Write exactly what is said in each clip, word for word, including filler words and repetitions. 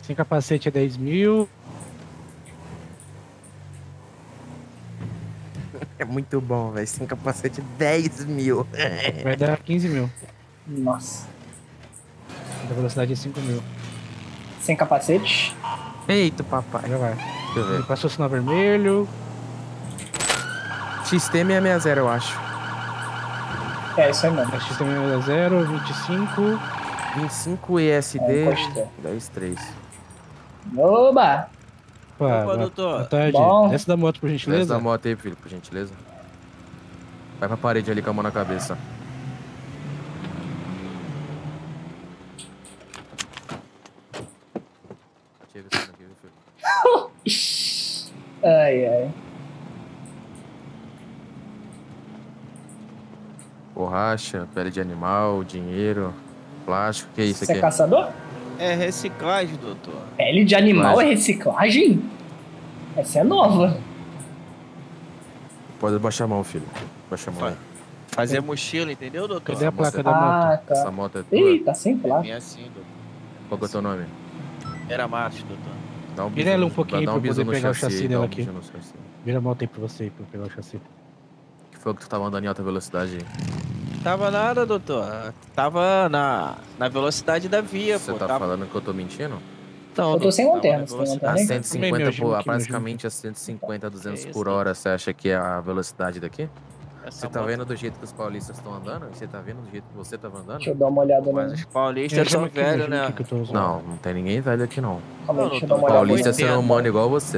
Sem capacete é dez mil. É muito bom, velho. Sem capacete, dez mil. Vai dar quinze mil. Nossa. A velocidade é cinco mil. Sem capacete? Eita, papai. Já vai. Deixa eu ver. Ele passou o sinal vermelho. X T seiscentos e sessenta, eu acho. É, isso aí mesmo. A X T zero zero, vinte e cinco. vinte e cinco E S D, É, dez três. Oba! Opa, Opa, doutor. boa tarde. Bom. Desce da moto, por Desce gentileza. da moto aí, filho, por gentileza. Vai pra parede ali com a mão na cabeça. Chega isso aqui, filho. Ai, ai. Borracha, pele de animal, dinheiro, plástico, que é isso Você é aqui? caçador? É reciclagem, doutor. Pele de animal Mas- é reciclagem? Essa é nova. Pode baixar a mão, filho. Baixa a mão aí. Fazer mochila, entendeu, doutor? Cadê a Essa moto placa é- da Ah, moto? Essa tá. moto é tua? Ih, tá sem É placa. bem assim, doutor. Qual que é o teu nome? Era Matos, doutor. Dá um Vira ela um no- pouquinho dá pra um bisu poder no pegar o chassi chassi aí, dá dela um aqui. bisu no chassi. Vira a moto aí pra você aí, pra eu pegar o chassi. Que foi o que tu tava andando em alta velocidade aí? Tava nada, doutor. Tava na, na velocidade da via, Você pô. tá tava... falando que eu tô mentindo? Então, Eu tô sem tava lanterna, na você tem velocidade- A lanterna aí? cento e Também, cinquenta meu, junto por, aqui, meu, basicamente a cento e cinquenta, duzentos Que por isso, hora, você acha que é a velocidade daqui? Essa Você tá moto- vendo do jeito que os paulistas estão andando? Você tá vendo do jeito que você tava andando? Deixa eu dar uma olhada Mas no... os paulistas Ajuda são aqui, me velhos, ajuda né? aqui que eu tô usando. Não, não tem ninguém velho aqui não. Calma aí, Não, deixa eu doutor, dar uma olhada. Paulista é oitenta. ser humano igual você.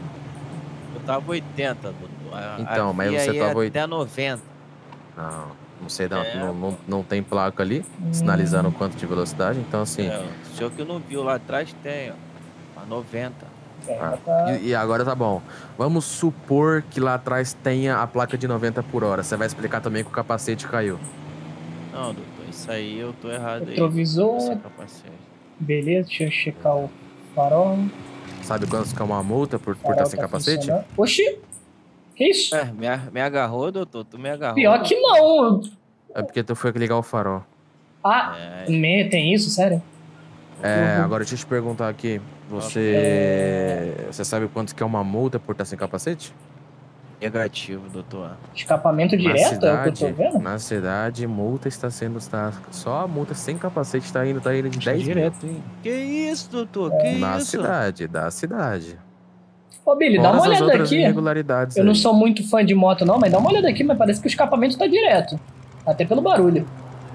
Eu tava oitenta, doutor. A- Então, a mas via você aí tava é oit- até noventa. Não, não sei, não, É, não, não, não tem placa ali sinalizando o quanto de velocidade, então assim. É, o senhor que não viu lá atrás tem, ó. A noventa. É, Ah, tá... e, e agora tá bom. Vamos supor que lá atrás tenha a placa de noventa por hora. Você vai explicar também que o capacete caiu. Não, doutor, isso aí eu tô errado aí. Retrovisor. Esse capacete. Beleza, deixa eu checar o farol. Sabe quanto que é uma multa por estar Farol sem tá capacete? funcionando. Oxi! Que isso? É, me, a- me agarrou, doutor, tu me agarrou. Pior que não. É porque tu foi ligar o farol. Ah, É, me, tem isso? Sério? É, Uhum. agora deixa eu te perguntar aqui. Você. Você sabe quanto que é uma multa por estar sem capacete? negativo, doutor. Escapamento Na direto? É o que eu cidade, tô vendo? na cidade, multa está sendo. Está, só a multa sem capacete está indo, tá indo de Tá dez mil. direto, hein? Que isso, doutor? Que Na isso? cidade, da cidade. Ô, Billy, dá Fora uma as olhada outras aqui. irregularidades Eu não aí. sou muito fã de moto, não, mas dá uma olhada aqui, mas parece que o escapamento tá direto. Até pelo barulho.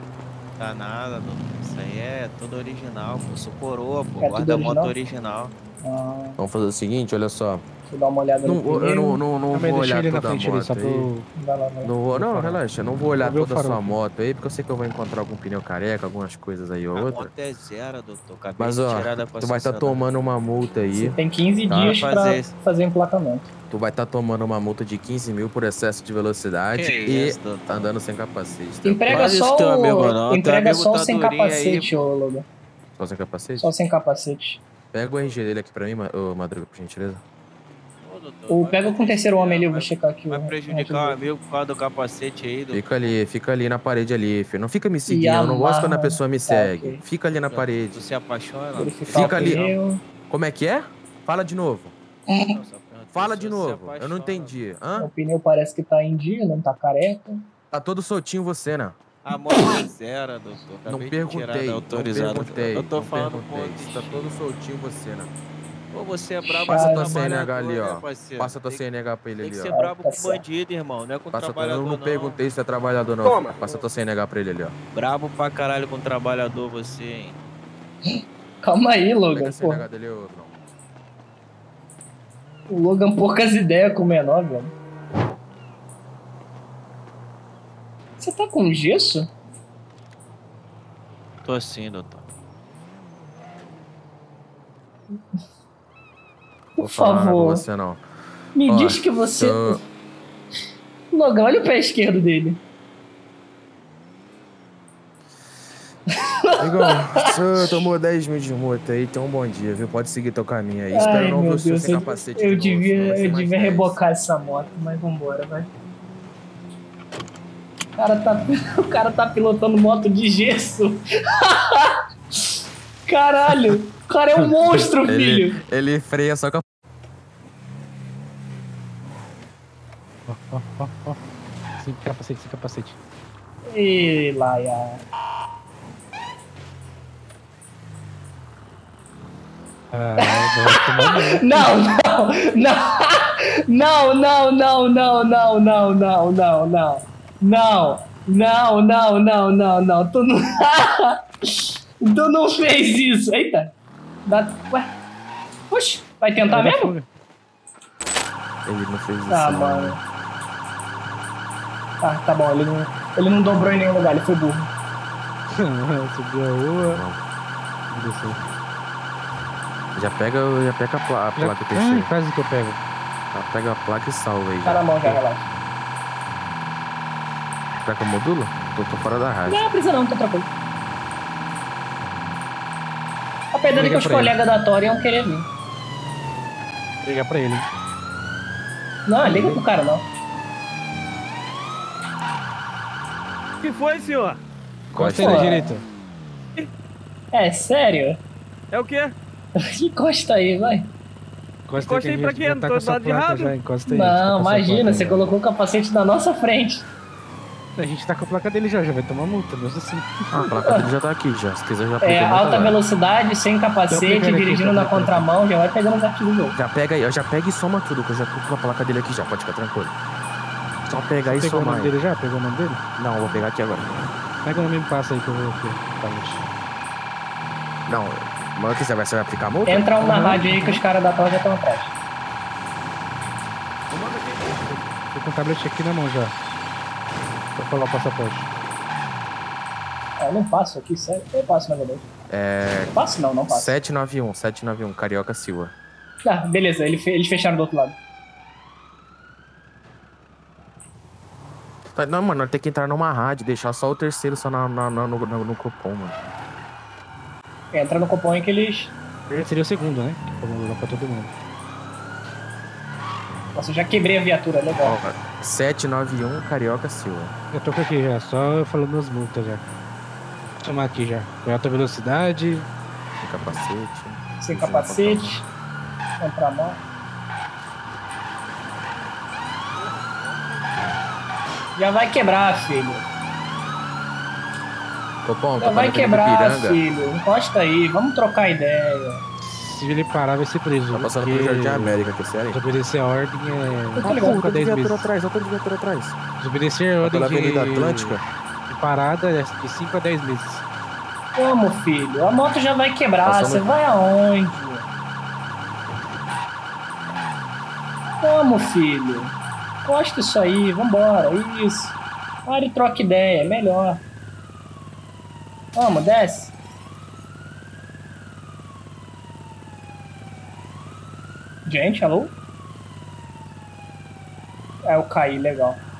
Tá nada, doutor. Isso aí é tudo original, pô. Sou coroa, pô. É Guarda tudo moto original. Ah, Vamos fazer o seguinte, olha só. deixa eu dar uma olhada Não, no pneu. eu não, não, não Também vou deixa olhar ele na toda a frente ali, moto só aí. pro... Vai lá, vai lá. Não vou, não, farol. relaxa, não vou olhar Vou ver o toda a sua farol. moto aí, porque eu sei que eu vou encontrar algum pneu careca, algumas coisas aí ou A outra. moto é zero, doutor. Acabei Mas de ó, tirar da tu vai estar concessionária. tomando uma multa Você aí. tem quinze Tá. dias pra Fazer isso. fazer emplacamento. Tu vai estar tomando uma multa de quinze mil por excesso de velocidade Que e isso, doutor? tá andando sem capacete. tá? Entrega Faz isso só teu o... amigo, não. Teu Entrega amigo só o tá sem durinho aí, capacete, ô Logan. Só sem capacete? Só sem capacete. Pega o R G dele aqui pra mim, Ma- ô Madruga, por gentileza. Ô, doutor, Ou vai pega com o terceiro homem ali, eu vou vai- checar aqui. Vai o- prejudicar o amigo por causa do capacete aí, doutor. Fica ali, fica ali na parede ali, filho. Não fica me seguindo, eu não gosto amarra. quando a pessoa me Tá, segue. ok. Fica ali na parede. Tu se apaixona? Verificar Fica o ali. pneu. Como é que é? Fala de novo. Não, só perguntei Fala se de você se novo. Eu apaixona. não entendi. O Hã? pneu parece que tá em dia, não tá careca. Tá todo soltinho você, né? A moto é zero, doutor. Não Acabei de tirar perguntei, da não autorizada. perguntei. Eu tô não falando com perguntei. o Tá todo soltinho você, né? Pô, você é brabo Passa com tua trabalhador, C N H ali, né, ó. parceiro? Passa tua Tem- C N H pra ele Tem que ali, ser ó. brabo Tá com certo. bandido, irmão. Não é com Passa tua... trabalhador, Eu não não. perguntei se é trabalhador, não. Toma. Passa tua C N H pra ele ali, ó. Brabo pra caralho com trabalhador você, hein? Calma aí, Pega Logan. a C N H Pô, dele, ô, não. o Logan poucas ideias com o menor, velho. Você tá com gesso? Tô assim, doutor. Por Vou falar nada com favor, você, não. me Ó, diz que você... tô- Logan, olha o pé esquerdo dele. Igor, o senhor tomou dez mil de multa aí, então um bom dia, viu? Pode seguir teu caminho aí. Espero Ai, não ver meu o senhor Deus, sem eu, capacete eu de novo, senão devia, vai ser eu mais devia dez. rebocar essa moto, mas vambora, vai. O cara tá, o cara tá pilotando moto de gesso. Caralho, cara é um monstro, Ele, filho. ele freia só com a... Ó, ó, ó, ó. Sem capacete, sem capacete. Ih, Laia. Ah, eu vou tomar muito. Não, não, não, não, não, não, não, não, não, não, não, não, não, não, não, não, tu não, tu não fez isso, eita, dá, ué, oxe, vai tentar Vai dar mesmo? fuga. Ele não fez isso. Ah, não. mano, ah, tá bom, ele não, ele não dobrou em nenhum lugar, ele foi burro. Subiu a rua. Desceu. Já pega, já pega a, pla a placa Ai, Teixeira. quase que eu pego. Já pega a placa e salva aí. Tá na mão já, relaxa. Tá com o modulo? Tô, tô fora da rádio. Não, precisa não, tô tranquilo. Apesar de que Liga os pra ele. colegas da Tori iam querer vir. Liga pra ele. Não, liga pro cara não. O que foi, senhor? Costa aí na Pô. direita. É, sério? É o quê? Encosta aí, vai. Encosta Encosta aí que a pra gente quê? já Não tá tô com do essa lado de placa errado? já, encosta aí. a gente tá Não, com essa imagina, placa você já. colocou o capacete na nossa frente. A gente tá com a placa dele já, já vai tomar multa, mesmo assim. Ah, a placa dele já tá aqui já. Se quiser já É, aplica multa alta agora. velocidade, sem Tô capacete, aplicando aqui, dirigindo tô na aplicando. contramão, já vai pegando os artigos do jogo. Já pega aí, já pega e soma tudo, que eu já tô com a placa dele aqui já, pode ficar tranquilo. Só pegar e Pegou o somar. nome dele já? Pegou o nome dele? Não, eu vou pegar aqui agora. Pega o nome e me passa aí que eu vou aqui. Tá, gente. Não, mas o que você vai, você vai aplicar a multa? Entra um na Uhum. rádio aí que os caras da Tor já estão atrás. Tô com o tablet aqui na mão já. Pra falar o passaporte. Ah, eu não passo aqui, sério. Eu passo, na verdade. É. Passo não, não passo. sete nove um, sete nove um, Carioca Silva. Ah, beleza, ele fe- eles fecharam do outro lado. Tá, não, mano, nós temos que entrar numa rádio, deixar só o terceiro só na, na, na- no, no, no cupom, mano. Entra no cupom aí que eles... Ele seria o segundo, né? Que foi lá pra todo mundo. Nossa, eu já quebrei a viatura, legal. Ó, sete nove um, Carioca Silva. Eu tô com aqui já, só falando as multas já. Vou tomar aqui já. Foi alta velocidade. Sem capacete. Sem capacete. Contramão. Já vai quebrar, filho. Copom, Já tô vai falando quebrar, Piranga. filho. Encosta aí, vamos trocar ideia. Se ele parar, vai ser preso. Tá passando porque pelo Jardim América, que é sério? Desobedecer a ordem é. Eu tô ligado. cinco a dez viatura meses. atrás, outra de viatura atrás. Desobedecer a ordem Pela de... Avenida Atlântica. de parada é de cinco a dez meses. Como, filho? A moto já vai quebrar, Passando- você vai aonde? Como, filho? Encosta isso aí, vambora, isso. Para e troca ideia, é melhor. Vamos, desce. Gente, alô? É, eu caí, legal.